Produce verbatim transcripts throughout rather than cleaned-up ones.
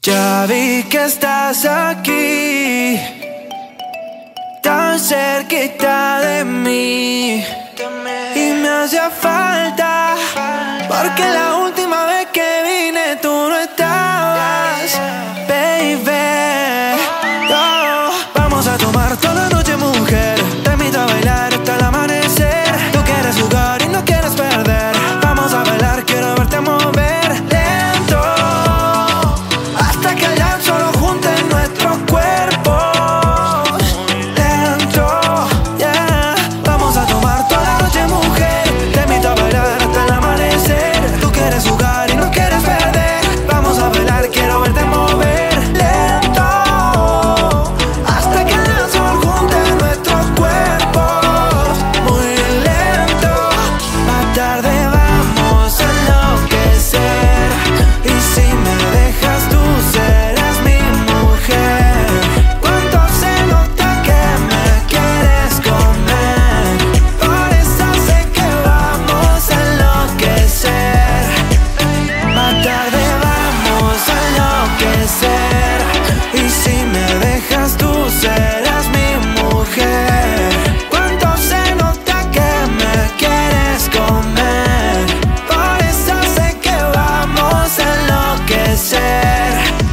Ya vi que estás aquí, tan cerquita de mí, y me hacía falta, porque la última vez que vine tú no estabas, baby. Oh, vamos a tomar toda la noche, mujer, te invito a bailar hasta el amanecer. Tú quieres jugar y no quieres perder, vamos a bailar, quiero verte mover lento, hasta que el llanto solo junte nuestros cuerpos. Lento, yeah. Vamos a tomar toda la noche, mujer, te invito a bailar hasta el amanecer. Tú quieres jugar y no quieres perder, vamos a bailar, quiero verte mover lento, hasta que el llanto solo junte nuestros cuerpos. Muy lento, más tarde vamos a enloquecer, y si me dejas tú serás mi mujer. Cuánto se nota que me quieres comer, por eso sé que vamos a enloquecer. Más tarde vamos a enloquecer, y si me dejas tú serás mi mujer. Cuánto se nota que me quieres comer, por eso sé que vamos a enloquecer.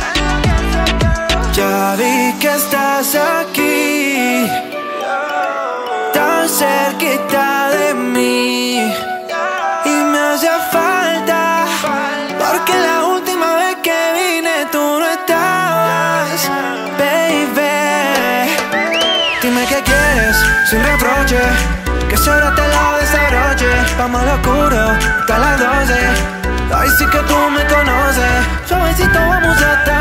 Ya vi que estás aquí, tan cerquita de mí, y me hacía falta, porque la última vez que vine tú no estabas, baby. Dime qué quieres, sin reproche, que solo te lo desabroche. Vamos al oscuro, hasta las doce, ahí sí que tú me conoces. Suavecito vamos a estar